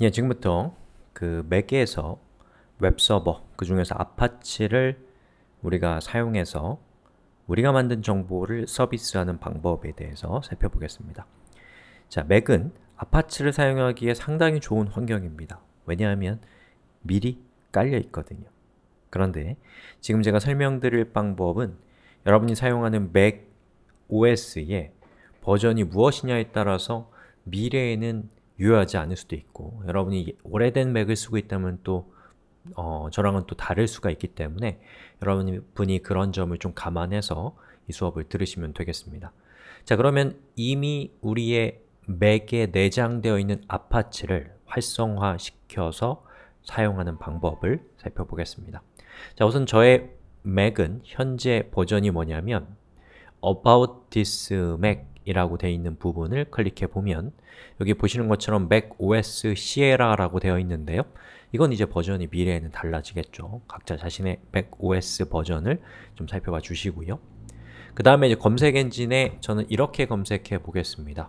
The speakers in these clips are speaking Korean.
예, 지금부터 그 맥에서 웹서버, 그 중에서 아파치를 우리가 사용해서 우리가 만든 정보를 서비스하는 방법에 대해서 살펴보겠습니다. 자, 맥은 아파치를 사용하기에 상당히 좋은 환경입니다. 왜냐하면 미리 깔려 있거든요. 그런데 지금 제가 설명드릴 방법은 여러분이 사용하는 맥 OS의 버전이 무엇이냐에 따라서 미래에는 유효하지 않을 수도 있고, 여러분이 오래된 맥을 쓰고 있다면 또 저랑은 또 다를 수가 있기 때문에 여러분이 그런 점을 좀 감안해서 이 수업을 들으시면 되겠습니다. 자, 그러면 이미 우리의 맥에 내장되어 있는 아파치를 활성화시켜서 사용하는 방법을 살펴보겠습니다. 자, 우선 저의 맥은 현재 버전이 뭐냐면 About this Mac 이라고 되어 있는 부분을 클릭해 보면 여기 보시는 것처럼 macOS Sierra라고 되어 있는데요. 이건 이제 버전이 미래에는 달라지겠죠. 각자 자신의 macOS 버전을 좀 살펴봐 주시고요. 그 다음에 이제 검색 엔진에 저는 이렇게 검색해 보겠습니다.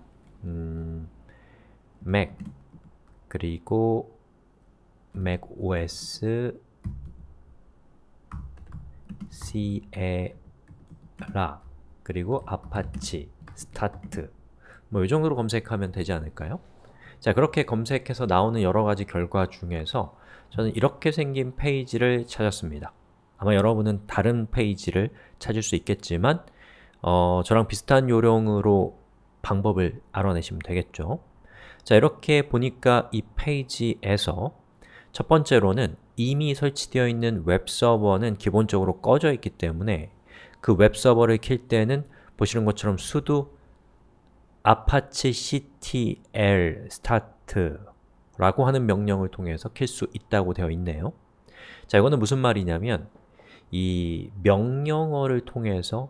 Mac 그리고 macOS Sierra 그리고 아파치 스타트 이 정도로 검색하면 되지 않을까요? 자, 그렇게 검색해서 나오는 여러가지 결과 중에서 저는 이렇게 생긴 페이지를 찾았습니다. 아마 여러분은 다른 페이지를 찾을 수 있겠지만 저랑 비슷한 요령으로 방법을 알아내시면 되겠죠. 자, 이렇게 보니까 이 페이지에서 첫 번째로는 이미 설치되어 있는 웹서버는 기본적으로 꺼져 있기 때문에 그 웹서버를 킬 때는 보시는 것처럼 sudo apache ctl start 라고 하는 명령을 통해서 킬 수 있다고 되어 있네요. 자, 이거는 무슨 말이냐면 이 명령어를 통해서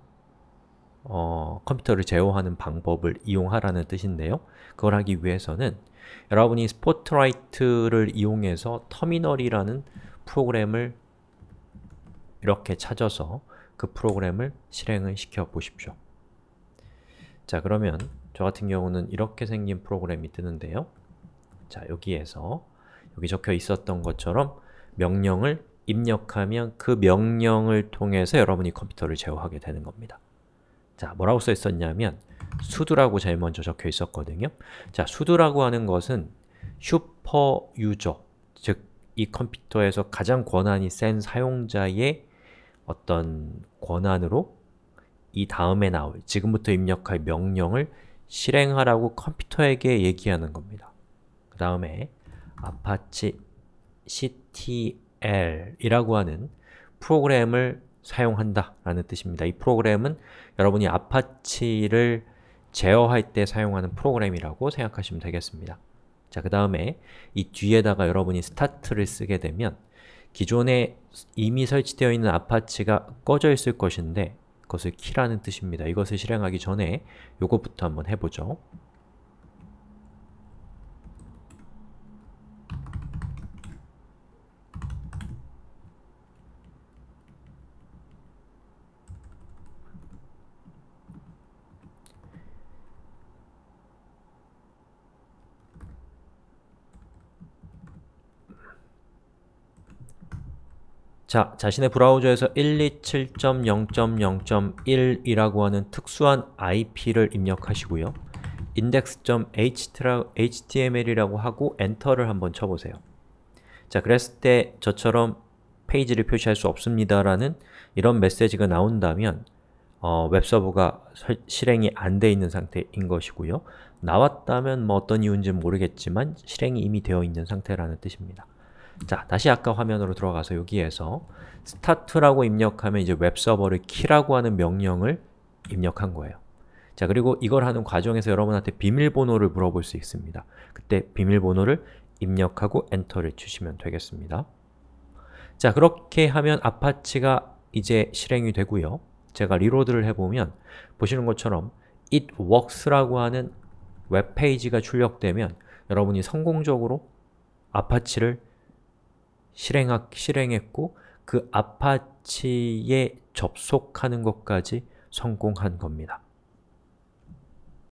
컴퓨터를 제어하는 방법을 이용하라는 뜻인데요. 그걸 하기 위해서는 여러분이 스포트라이트를 이용해서 터미널이라는 프로그램을 이렇게 찾아서 그 프로그램을 실행을 시켜 보십시오. 자, 그러면 저 같은 경우는 이렇게 생긴 프로그램이 뜨는데요. 자, 여기에서 여기 적혀 있었던 것처럼 명령을 입력하면 그 명령을 통해서 여러분이 컴퓨터를 제어하게 되는 겁니다. 자, 뭐라고 써 있었냐면 sudo라고 제일 먼저 적혀 있었거든요. 자, sudo라고 하는 것은 슈퍼 유저, 즉 이 컴퓨터에서 가장 권한이 센 사용자의 어떤 권한으로 이 다음에 나올, 지금부터 입력할 명령을 실행하라고 컴퓨터에게 얘기하는 겁니다. 그 다음에 apache ctl 이라고 하는 프로그램을 사용한다 라는 뜻입니다. 이 프로그램은 여러분이 아파치를 제어할 때 사용하는 프로그램이라고 생각하시면 되겠습니다. 자, 그 다음에 이 뒤에다가 여러분이 start를 쓰게 되면 기존에 이미 설치되어 있는 아파치가 꺼져 있을 것인데 그것을 키라는 뜻입니다. 이것을 실행하기 전에 요것부터 한번 해보죠. 자, 자신의 브라우저에서 127.0.0.1이라고 하는 특수한 IP를 입력하시고요. index.html이라고 하고 엔터를 한번 쳐보세요. 자, 그랬을 때 저처럼 페이지를 표시할 수 없습니다 라는 이런 메시지가 나온다면 웹서버가 실행이 안 돼 있는 상태인 것이고요. 나왔다면 어떤 이유인지는 모르겠지만 실행이 이미 되어 있는 상태라는 뜻입니다. 자, 다시 아까 화면으로 들어가서 여기에서 start라고 입력하면 이제 웹서버를 키라고 하는 명령을 입력한 거예요. 자, 그리고 이걸 하는 과정에서 여러분한테 비밀번호를 물어볼 수 있습니다. 그때 비밀번호를 입력하고 엔터를 치시면 되겠습니다. 자, 그렇게 하면 아파치가 이제 실행이 되고요. 제가 리로드를 해보면 보시는 것처럼 it works라고 하는 웹페이지가 출력되면 여러분이 성공적으로 아파치를 실행했고 그 아파치에 접속하는 것까지 성공한 겁니다.